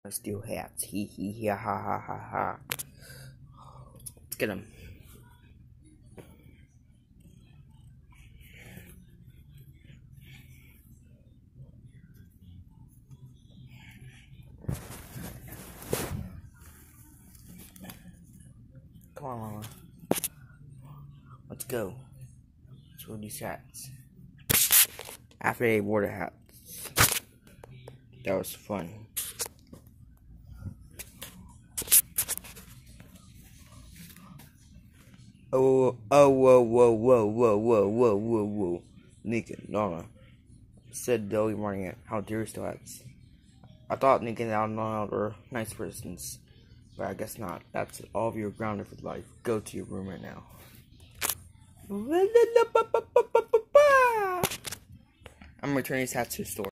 Steal hats. Hee hee hee ha ha ha ha. Let's get him. Come on, Lana. Let's go. Let's go these hats. After they wore the hats. That was fun. Whoa, whoa. Nika, Lana said they'll be running it. How dare you still hats? I thought Nika and Lana were nice persons, but I guess not. That's all of you are grounded for life. Go to your room right now. I'm returning these hats to the store.